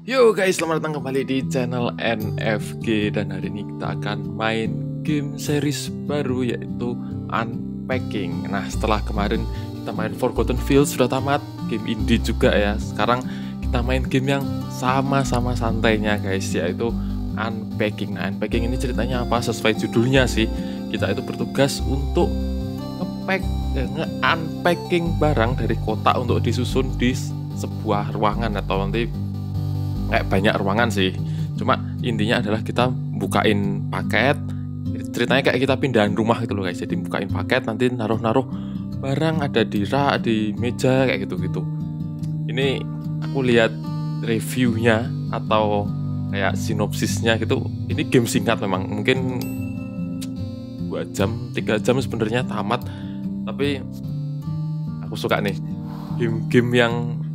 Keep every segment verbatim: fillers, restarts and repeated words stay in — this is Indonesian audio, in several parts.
Yo guys, selamat datang kembali di channel N F G. Dan hari ini kita akan main game series baru, yaitu Unpacking. Nah, setelah kemarin kita main Forgotten Fields sudah tamat, game indie juga ya. Sekarang kita main game yang sama-sama santainya guys, yaitu Unpacking. Nah, Unpacking ini ceritanya apa? Sesuai judulnya sih, kita itu bertugas untuk nge-pack, eh, nge-unpacking barang dari kotak untuk disusun di sebuah ruangan, atau nanti kayak banyak ruangan sih. Cuma intinya adalah kita bukain paket. Ceritanya kayak kita pindahan rumah gitu loh guys. Jadi bukain paket, nanti naruh-naruh barang ada di rak, di meja kayak gitu-gitu. Ini aku lihat reviewnya atau kayak sinopsisnya gitu. Ini game singkat memang, mungkin dua jam, tiga jam sebenarnya tamat. Tapi aku suka nih game-game yang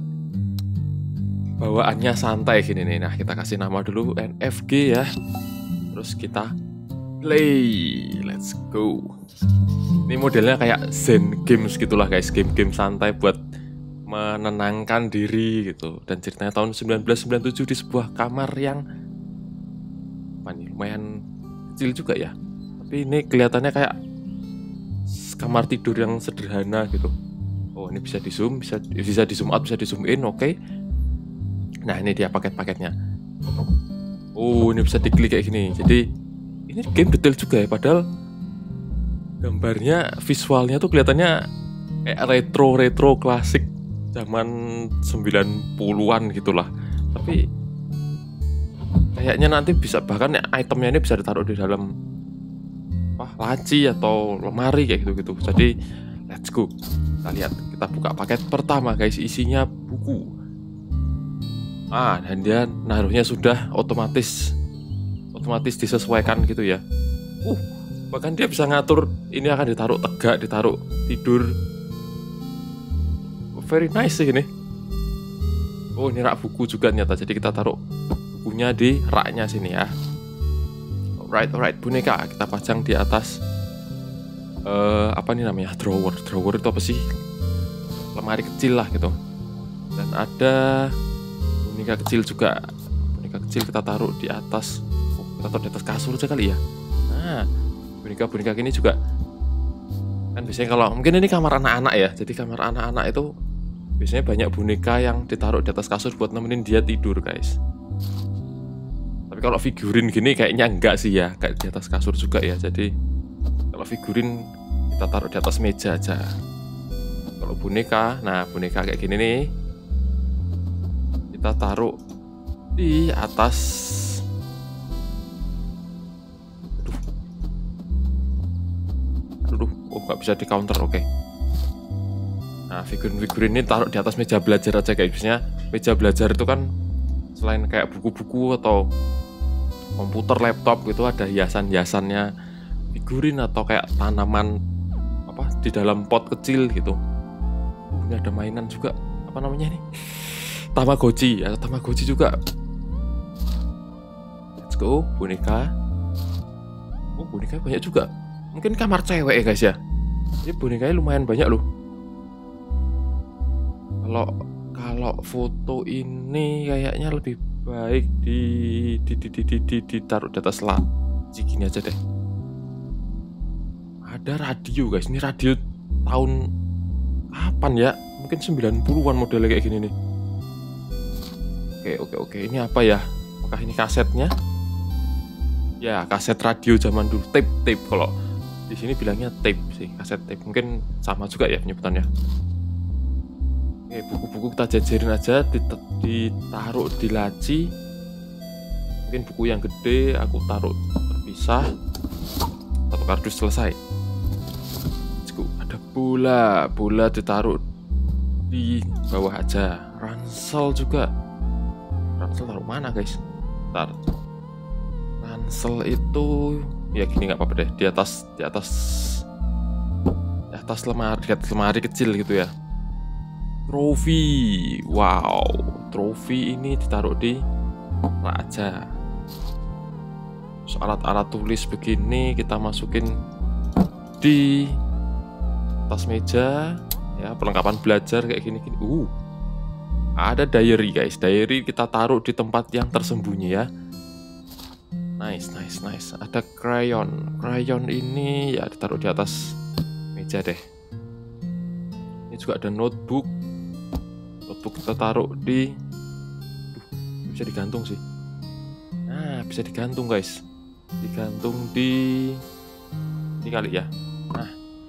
bawaannya santai gini nih. Nah, kita kasih nama dulu N F G ya. Terus kita play. Let's go. Ini modelnya kayak Zen Games gitulah guys. Game-game santai buat menenangkan diri gitu. Dan ceritanya tahun seribu sembilan ratus sembilan puluh tujuh di sebuah kamar yang apa nih, lumayan kecil juga ya. Tapi ini kelihatannya kayak kamar tidur yang sederhana gitu. Oh, ini bisa di zoom, bisa bisa di zoom out, bisa di zoom in, oke. Okay. Nah, ini dia paket-paketnya. Oh, ini bisa diklik kayak gini. Jadi ini game detail juga ya. Padahal gambarnya, visualnya tuh kelihatannya kayak retro-retro klasik zaman sembilan puluhan gitulah. Tapi kayaknya nanti bisa, bahkan ya, itemnya ini bisa ditaruh di dalam apa, laci atau lemari kayak gitu-gitu. Jadi let's go. Kita lihat, kita buka paket pertama guys. Isinya buku. Ah, dan dia naruhnya sudah otomatis otomatis disesuaikan gitu ya. Uh, bahkan dia bisa ngatur ini akan ditaruh tegak, ditaruh tidur. Very nice sih ini. Oh, ini rak buku juga ternyata. Jadi kita taruh bukunya di raknya sini ya. Alright, alright, boneka kita pajang di atas uh, apa nih namanya? Drawer. Drawer itu apa sih? Lemari kecil lah gitu. Dan ada boneka kecil juga. Boneka kecil kita taruh di atas. Oh, kita taruh di atas kasur aja kali ya. Nah, boneka-boneka ini juga kan biasanya kalau mungkin ini kamar anak-anak ya. Jadi kamar anak-anak itu biasanya banyak boneka yang ditaruh di atas kasur buat nemenin dia tidur guys. Tapi kalau figurin gini kayaknya enggak sih ya, kayak di atas kasur juga ya. Jadi kalau figurin kita taruh di atas meja aja. Kalau boneka, nah boneka kayak gini nih, kita taruh di atas. Aduh, aduh, oh nggak bisa di counter, oke. Okay. Nah, figurin-figurin ini taruh di atas meja belajar aja kayak biasanya. Meja belajar itu kan selain kayak buku-buku atau komputer, laptop gitu, ada hiasan-hiasannya figurin atau kayak tanaman apa di dalam pot kecil gitu. Uh, ini ada mainan juga, apa namanya nih? Tamagotchi, ada Tamagotchi juga. Let's go, boneka. Oh, boneka banyak juga. Mungkin kamar cewek ya guys ya. Ini bonekanya lumayan banyak loh. Kalau kalau foto ini kayaknya lebih baik di di di di, di, di ditaruh di atas laci gini aja deh. Ada radio guys. Ini radio tahun kapan ya? Mungkin sembilan puluhan modelnya kayak gini nih. Oke, oke, oke. Ini apa ya? Apakah ini kasetnya? Ya, kaset radio zaman dulu. Tape, tape. Kalau di sini bilangnya tape sih, kaset tape. Mungkin sama juga ya penyebutannya. Oke, buku-buku kita jajarin aja, ditaruh di laci. Mungkin buku yang gede aku taruh terpisah. Satu kardus selesai. Let's go. Ada bola, bola ditaruh di bawah aja. Ransel juga. Ransel taruh mana guys? Ntar. Ransel itu ya gini nggak apa-apa deh, di atas di atas di atas lemari, di atas lemari kecil gitu ya. Trofi, wow, trofi ini ditaruh di rak aja. Terus alat-alat tulis begini kita masukin di atas meja ya, perlengkapan belajar kayak gini-gini. Uh, Ada diary guys, diary kita taruh di tempat yang tersembunyi ya. Nice, nice, nice. Ada crayon, crayon ini ya ditaruh di atas meja deh. Ini juga ada notebook, notebook kita taruh di, Duh, bisa digantung sih. Nah, bisa digantung guys, digantung di ini kali ya. Nah,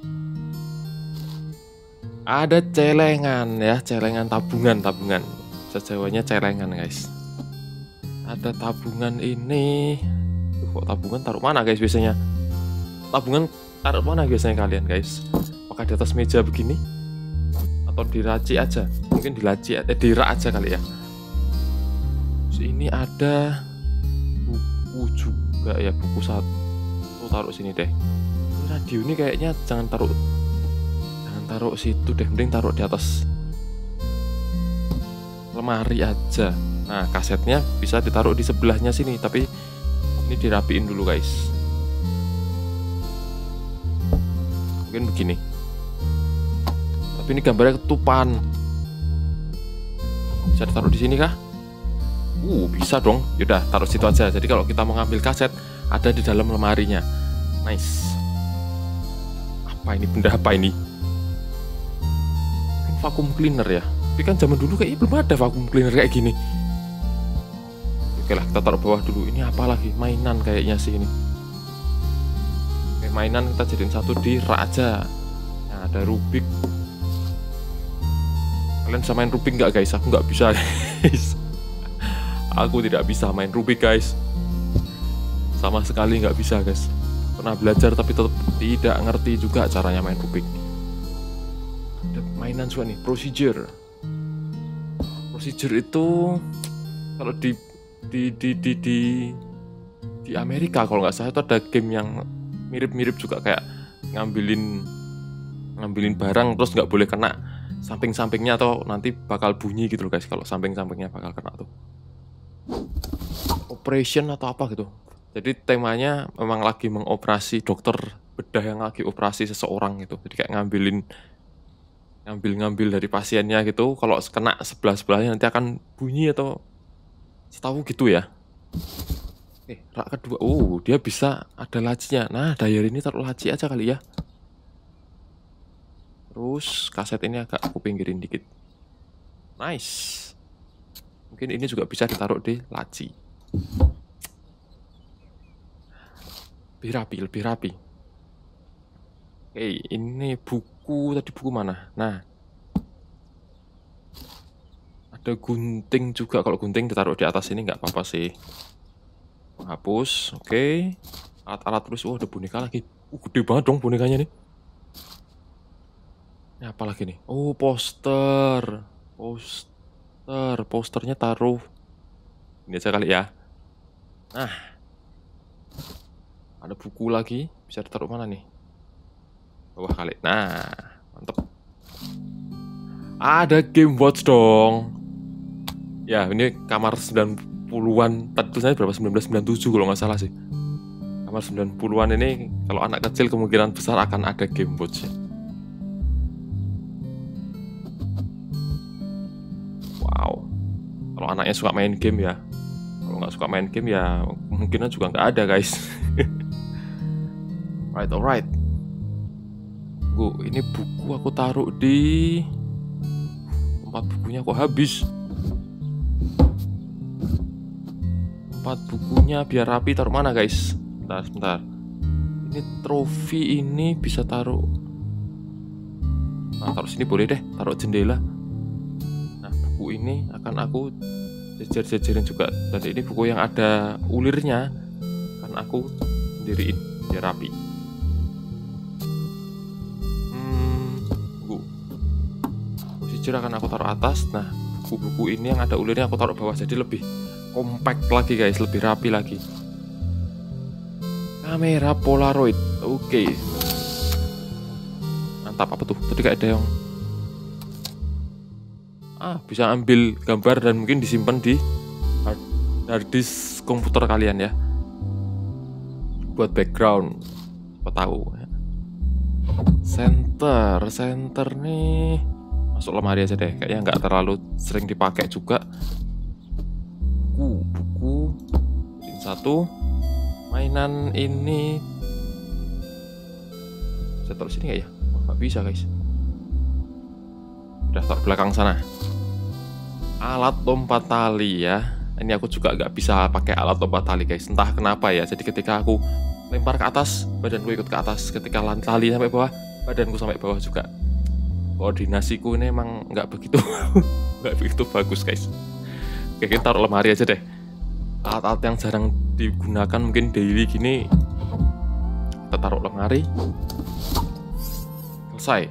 ada celengan ya, celengan tabungan, tabungan. Sejawanya celengan guys. Ada tabungan ini. Duh, kok tabungan taruh mana guys biasanya? Tabungan taruh mana biasanya kalian guys? Apakah di atas meja begini? Atau di laci aja? Mungkin di laci, eh, di rak aja kali ya. Terus ini ada buku juga ya, buku satu. Taruh sini deh. Ini radio ini kayaknya jangan taruh taruh situ deh, mending taruh di atas lemari aja. Nah, kasetnya bisa ditaruh di sebelahnya sini, tapi ini dirapiin dulu guys. Mungkin begini, tapi ini gambarnya ketupan. Bisa ditaruh di sini kah? Uh, bisa dong. Yaudah, taruh situ aja. Jadi kalau kita mau ngambil kaset, ada di dalam lemarinya. Nice. Apa ini? Benda apa ini? Vacuum cleaner ya, tapi kan zaman dulu kayaknya belum ada vacuum cleaner kayak gini. Oke lah, kita taruh bawah dulu. Ini apa lagi? Mainan kayaknya sih ini. Oke, mainan kita jadiin satu di rak aja. Nah, ada Rubik. Kalian bisa main Rubik nggak guys? Aku nggak bisa guys. Aku tidak bisa main Rubik guys. Sama sekali nggak bisa guys. Pernah belajar tapi tetap tidak ngerti juga caranya main Rubik. Mainan juga nih, procedure. Procedure itu kalau di di di di di, di Amerika kalau nggak salah itu ada game yang mirip-mirip juga, kayak ngambilin ngambilin barang terus nggak boleh kena samping-sampingnya atau nanti bakal bunyi gitu loh guys kalau samping-sampingnya bakal kena tuh. Operation atau apa gitu. Jadi temanya memang lagi mengoperasi, dokter bedah yang lagi operasi seseorang gitu. Jadi kayak ngambilin ngambil-ngambil dari pasiennya gitu, kalau kena sebelah-sebelahnya nanti akan bunyi atau setahu gitu ya. Oke, rak kedua, oh dia bisa ada lacinya. Nah, diary ini taruh laci aja kali ya. Terus kaset ini agak aku pinggirin dikit. Nice. Mungkin ini juga bisa ditaruh di laci. Lebih rapi, lebih rapi. Oke, ini buku, tadi buku mana? Nah, ada gunting juga. Kalau gunting ditaruh di atas ini nggak apa-apa sih. Hapus, oke. Alat-alat terus, oh ada boneka lagi. Uh, gede banget dong bonekanya nih. Ini apa lagi nih? Oh, poster. Poster, posternya taruh ini aja kali ya. Nah, ada buku lagi, bisa ditaruh mana nih? Bawah kali. Nah, mantep. Ada Game Watch dong. Ya, ini kamar sembilan puluhan. Tadi tulisannya berapa? sembilan belas sembilan puluh tujuh kalau nggak salah sih. Kamar sembilan puluhan ini kalau anak kecil kemungkinan besar akan ada Game Watch ya. Wow. Kalau anaknya suka main game ya. Kalau nggak suka main game ya kemungkinan juga nggak ada guys. Right, alright. Bu, ini buku aku taruh di tempat bukunya kok habis. Tempat bukunya biar rapi taruh mana guys? Bentar, sebentar. Ini trofi ini bisa taruh. Nah, taruh sini boleh deh, taruh jendela. Nah, buku ini akan aku jejer-jejerin juga. Dan ini buku yang ada ulirnya akan aku sendiriin biar rapi. Akan aku taruh atas. Nah, buku-buku ini yang ada ulirnya aku taruh bawah, jadi lebih compact lagi guys, lebih rapi lagi. Kamera Polaroid, oke, okay. Mantap. Apa tuh? Tadi kayak ada yang ah bisa ambil gambar dan mungkin disimpan di hard, hard disk komputer kalian ya, buat background. Siapa tahu. Center, center nih masuk lemari aja deh, kayaknya nggak terlalu sering dipakai juga. Buku, buku, ini satu. Mainan ini saya taruh sini nggak ya? Oh, nggak bisa guys. Udah taruh belakang sana. Alat lompat tali ya. Ini aku juga nggak bisa pakai alat lompat tali guys. Entah kenapa ya. Jadi ketika aku lempar ke atas, badanku ikut ke atas. Ketika tali sampai bawah, badanku sampai bawah juga. Koordinasiku ini emang nggak begitu nggak begitu bagus guys. Oke, kita taruh lemari aja deh. Alat-alat yang jarang digunakan mungkin daily gini, kita taruh lemari. Selesai.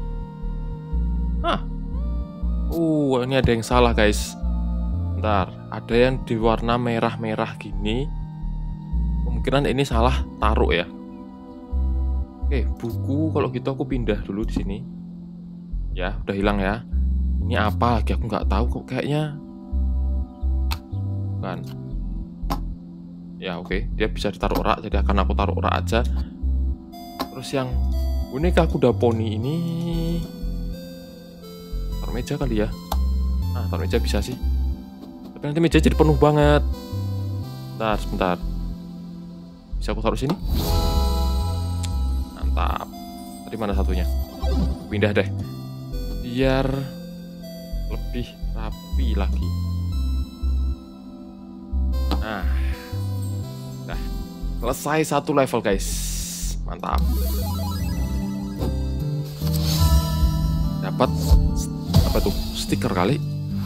Ah, uh ini ada yang salah guys. Bentar, ada yang di warna merah-merah gini. Kemungkinan ini salah taruh ya. Oke, buku kalau gitu aku pindah dulu di sini. Ya, udah hilang ya. Ini apa lagi aku nggak tahu kok kayaknya. Kan. Ya oke, dia bisa ditaruh rak, jadi akan aku taruh rak aja. Terus yang boneka kuda poni ini taruh meja kali ya. Ah, taruh meja bisa sih. Tapi nanti meja jadi penuh banget. Bentar, sebentar. Bisa aku taruh sini? Mantap. Tadi mana satunya? Pindah deh. Biar lebih rapi lagi. Nah, nah, selesai satu level guys, mantap. Dapat apa tuh? Stiker kali.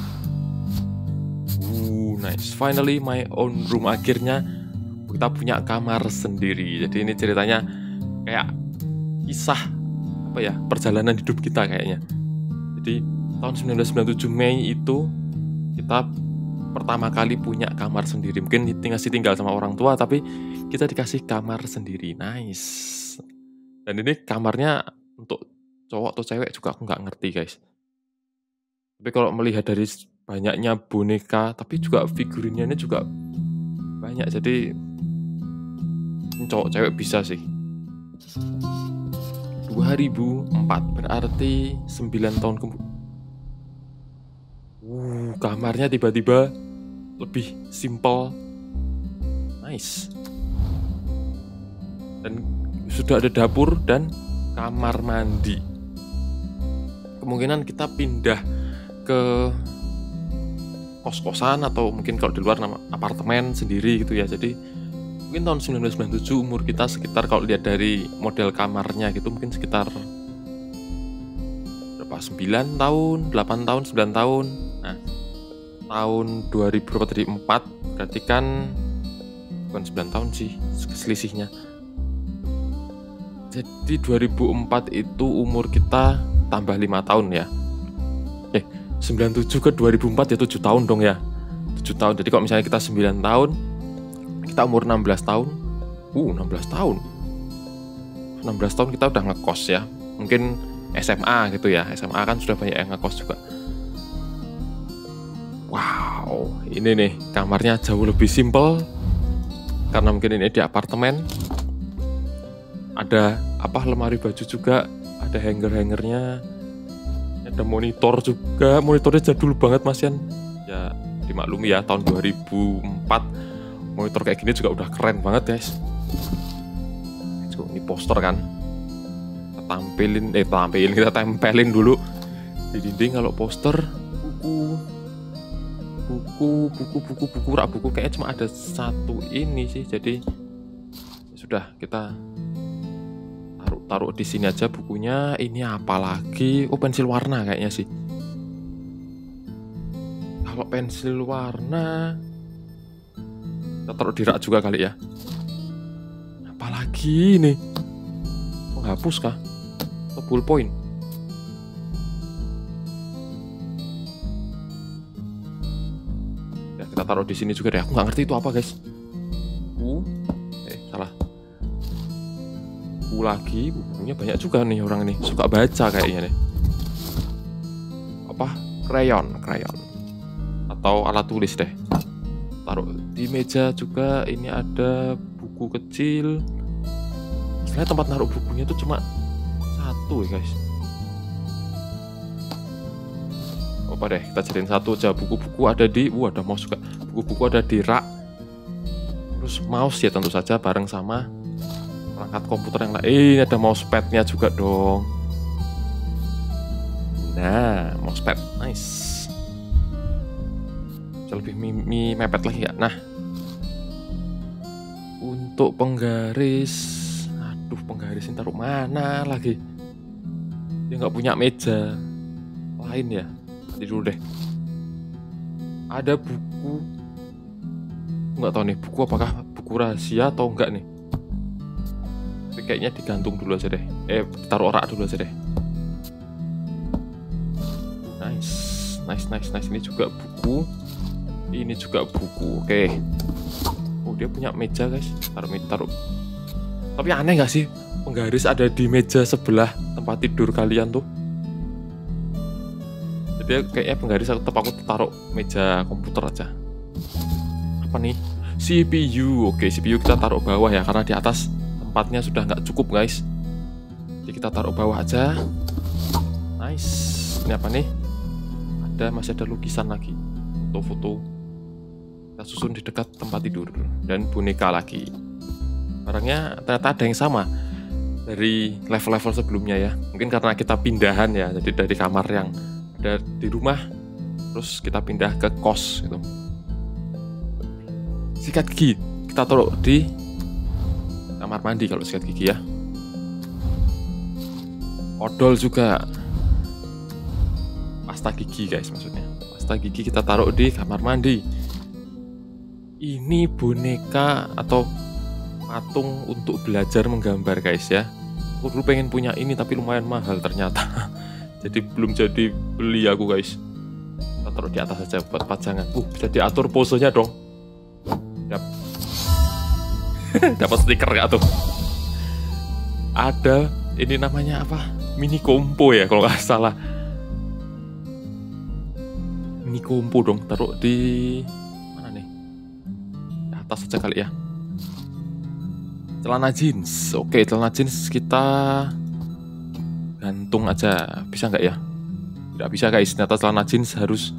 Uh, nice. Finally my own room. Akhirnya kita punya kamar sendiri. Jadi ini ceritanya kayak kisah apa ya? Perjalanan hidup kita kayaknya. Jadi tahun seribu sembilan ratus sembilan puluh tujuh Mei itu kita pertama kali punya kamar sendiri. Mungkin masih tinggal sama orang tua, tapi kita dikasih kamar sendiri. Nice. Dan ini kamarnya untuk cowok atau cewek juga aku nggak ngerti guys. Tapi kalau melihat dari banyaknya boneka, tapi juga figurinnya ini juga banyak. Jadi cowok cewek bisa sih. dua ribu empat berarti sembilan tahun kemudian. Uh, kamarnya tiba-tiba lebih simple. Nice. Dan sudah ada dapur dan kamar mandi. Kemungkinan kita pindah ke kos-kosan atau mungkin kalau di luar nama apartemen sendiri gitu ya. Jadi mungkin tahun seribu sembilan ratus sembilan puluh tujuh umur kita sekitar, kalau lihat dari model kamarnya gitu, mungkin sekitar berapa? sembilan tahun, delapan tahun, sembilan tahun. Nah, tahun dua ribu berapa tadi? empat, berarti kan bukan sembilan tahun sih selisihnya. Jadi dua ribu empat itu umur kita tambah lima tahun ya. Eh, sembilan puluh tujuh ke dua ribu empat ya tujuh tahun dong ya. tujuh tahun. Jadi kalau misalnya kita sembilan tahun, kita umur enam belas tahun. Uh, enam belas tahun. enam belas tahun kita udah ngekos ya. Mungkin S M A gitu ya. S M A kan sudah banyak yang ngekos juga. Wow, ini nih kamarnya jauh lebih simple. Karena mungkin ini di apartemen. Ada apa, lemari baju juga, ada hanger-hangernya. Ada monitor juga. Monitornya jadul banget Mas Yan. Ya, dimaklumi ya, tahun dua ribu empat monitor kayak gini juga udah keren banget guys. Ini poster kan, kita tampilin, eh tampilin kita tempelin dulu di dinding. Kalau poster, buku, buku, buku, buku, buku, rak buku kayaknya cuma ada satu ini sih. Jadi sudah, kita taruh taruh di sini aja bukunya. Ini apa lagi? Oh, pensil warna kayaknya sih. Kalau pensil warna kita taruh di rak juga kali ya. Apalagi ini, menghapus kah? Atau ballpoint? Ya, kita taruh di sini juga deh. Aku nggak ngerti itu apa guys. Uh, eh salah. Buku lagi, bukunya banyak juga nih orang ini. Suka baca kayaknya nih. Apa? Krayon, krayon. Atau alat tulis deh. Taruh di meja juga. Ini ada buku kecil. Sebenarnya tempat naruh bukunya itu cuma satu ya guys. Apa deh, kita jadiin satu aja. Buku-buku ada di, uh ada mouse juga. Buku-buku ada di rak. Terus mouse ya tentu saja bareng sama perangkat komputer yang lain. Eh, ada mousepadnya juga dong. Nah, mousepad, nice. Bisa lebih mi, mi mepet lagi ya. Nah, untuk penggaris, aduh penggaris ini taruh mana lagi? Dia nggak punya meja lain ya. Nanti dulu deh. Ada buku, nggak tahu nih buku apakah buku rahasia atau enggak nih. Tapi kayaknya digantung dulu aja deh. Eh, taruh rak dulu aja deh. Nice, nice, nice, nice. Ini juga buku. Ini juga buku. Oke. Oh, dia punya meja guys. Taruh, taruh. Tapi aneh nggak sih penggaris ada di meja sebelah tempat tidur kalian tuh? Jadi kayaknya penggaris aku tetap aku taruh meja komputer aja. Apa nih? C P U. Oke, C P U kita taruh bawah ya karena di atas tempatnya sudah nggak cukup guys. Jadi kita taruh bawah aja. Nice. Ini apa nih? Ada masih ada lukisan lagi. Foto-foto. Kita susun di dekat tempat tidur dan boneka lagi. Barangnya ternyata ada yang sama dari level-level sebelumnya ya. Mungkin karena kita pindahan ya. Jadi dari kamar yang ada di rumah terus kita pindah ke kos gitu. Sikat gigi kita taruh di kamar mandi kalau sikat gigi ya. Odol juga. Pasta gigi guys maksudnya. Pasta gigi kita taruh di kamar mandi. Ini boneka atau patung untuk belajar menggambar guys ya. Aku dulu pengen punya ini tapi lumayan mahal ternyata. Jadi belum jadi beli aku guys. Kita taruh di atas aja buat pajangan. Uh, bisa diatur posenya dong. Yap. Dapat stiker gak tuh? Ada ini namanya apa? Mini kompo ya kalau nggak salah. Mini kompo dong. Taruh di mana nih? Di atas aja kali ya. Celana jeans. Oke, celana jeans kita gantung aja. Bisa nggak ya? Tidak bisa guys. Ternyata celana jeans harus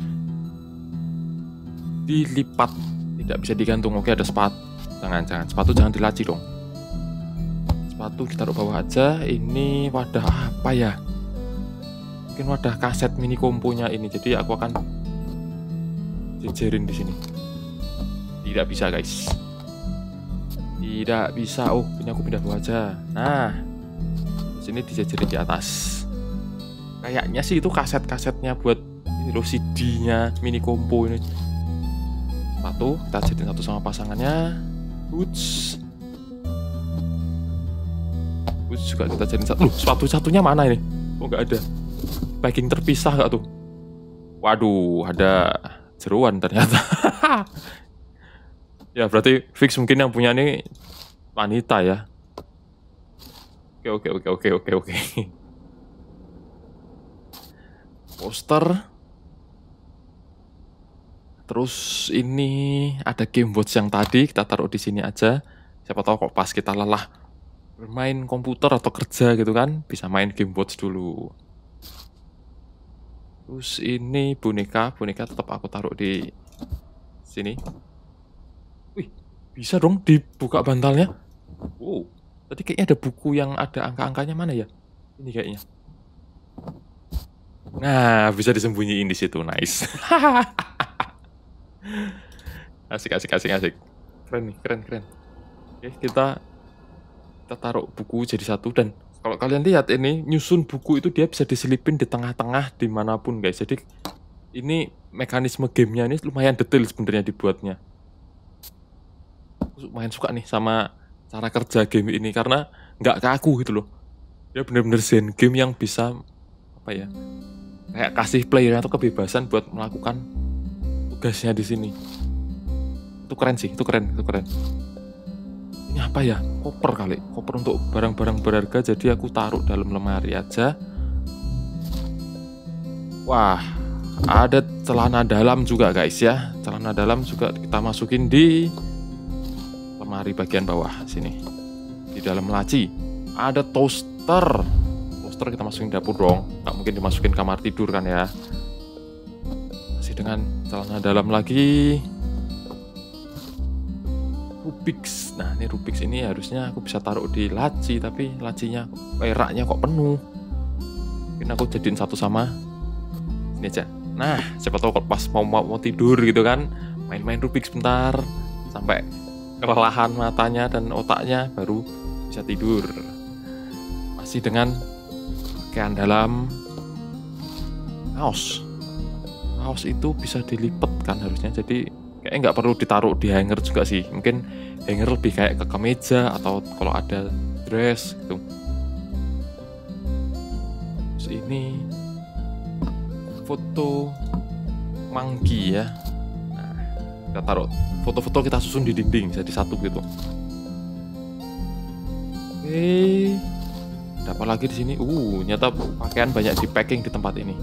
dilipat. Tidak bisa digantung. Oke, ada sepatu. Jangan, jangan. Sepatu jangan dilaci dong. Sepatu kita taruh bawah aja. Ini wadah apa ya? Mungkin wadah kaset mini komponya ini. Jadi aku akan jejerin di sini. Tidak bisa guys. Tidak bisa. Oh, ini aku pindah bawah aja. Nah, di sini dijejerin di atas. Kayaknya sih itu kaset-kasetnya buat ini loh, C D-nya mini kompo ini. Sepatu kita jadiin satu sama pasangannya. Boots. Boots juga kita jadiin satu. Loh, sepatu-satunya mana ini? Oh, nggak ada. Packing terpisah nggak tuh? Waduh, ada jeruan ternyata. Ya berarti fix mungkin yang punya ini wanita ya. Oke oke oke oke oke oke. Poster. Terus ini ada game watch yang tadi kita taruh di sini aja. Siapa tahu kok pas kita lelah bermain komputer atau kerja gitu kan, bisa main game watch dulu. Terus ini boneka, boneka tetap aku taruh di sini. Wih, bisa dong dibuka bantalnya. Wow, tadi kayaknya ada buku yang ada angka-angkanya mana ya? Ini kayaknya. Nah, bisa disembunyiin di situ, nice. Asik, asik, asik, asik. Keren nih, keren, keren. Oke, kita kita taruh buku jadi satu dan kalau kalian lihat ini nyusun buku itu dia bisa diselipin di tengah-tengah dimanapun guys. Jadi ini mekanisme gamenya ini lumayan detail sebenarnya dibuatnya. Aku lumayan suka nih sama cara kerja game ini karena nggak kaku gitu loh. Dia bener-bener zen game yang bisa apa ya? Kayak kasih playernya tuh kebebasan buat melakukan tugasnya di sini. Itu keren sih, itu keren, itu keren. Ini apa ya? Koper kali, koper untuk barang-barang berharga. Jadi aku taruh dalam lemari aja. Wah, ada celana dalam juga guys ya. Celana dalam juga kita masukin di lemari bagian bawah sini. Di dalam laci ada toaster. Toaster kita masukin dapur dong. Nggak mungkin dimasukin kamar tidur kan ya. dengan celana dalam lagi. Rubik's. Nah, ini Rubik's ini harusnya aku bisa taruh di laci, tapi lacinya, eh, raknya kok penuh. Mungkin aku jadiin satu sama ini aja. Nah, siapa tahu kalau pas mau, mau mau tidur gitu kan, main-main Rubik's bentar sampai kelelahan matanya dan otaknya baru bisa tidur. Masih dengan pakaian dalam, kaos. Kaos itu bisa dilipat kan harusnya, jadi kayaknya nggak perlu ditaruh di hanger juga sih. Mungkin hanger lebih kayak ke kemeja atau kalau ada dress gitu. Terus ini foto manggi ya. Nah, kita taruh foto-foto, kita susun di dinding jadi satu gitu. Oke, ada apa lagi di sini? Uh, nyata pakaian banyak di packing di tempat ini.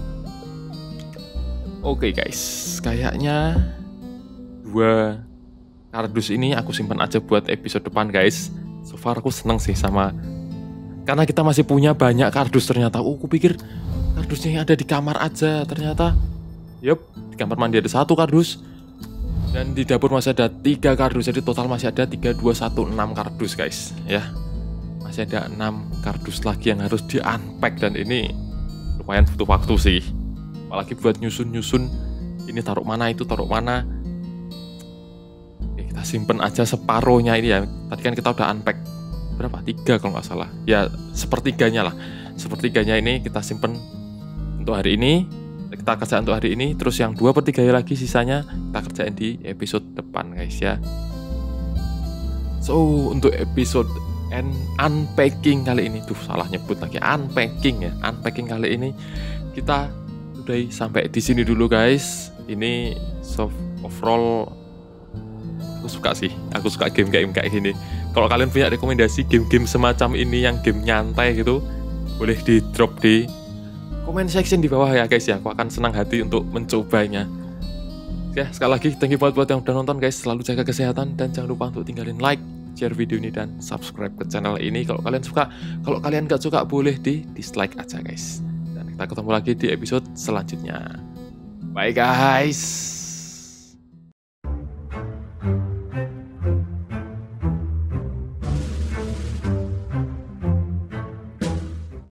Oke guys, kayaknya dua kardus ini aku simpan aja buat episode depan guys. So far aku seneng sih sama, karena kita masih punya banyak kardus ternyata. Oh, aku pikir kardusnya yang ada di kamar aja, ternyata yup, di kamar mandi ada satu kardus dan di dapur masih ada tiga kardus. Jadi total masih ada tiga, dua, satu, enam kardus guys ya. Masih ada enam kardus lagi yang harus di unpack, dan ini lumayan butuh waktu sih, apalagi buat nyusun-nyusun ini taruh mana, itu taruh mana. Oke, kita simpen aja separohnya ini ya. Tadi kan kita udah unpack berapa? Tiga kalau nggak salah. Ya sepertiganya lah. Sepertiganya ini kita simpen untuk hari ini. Kita kerjain untuk hari ini. Terus yang dua per tiga lagi sisanya kita kerjain di episode depan guys ya. So untuk episode and unpacking kali ini, tuh salah nyebut lagi, unpacking ya. Unpacking kali ini kita udah sampai di sini dulu guys. Ini soft overall aku suka sih, aku suka game-game kayak gini. Kalau kalian punya rekomendasi game-game semacam ini yang game nyantai gitu, boleh di drop di comment section di bawah ya guys ya. Aku akan senang hati untuk mencobanya. Ya, sekali lagi thank you buat buat yang udah nonton guys. Selalu jaga kesehatan dan jangan lupa untuk tinggalin like, share video ini, dan subscribe ke channel ini kalau kalian suka. Kalau kalian gak suka boleh di dislike aja guys. Dan kita ketemu lagi di episode selanjutnya. Bye guys.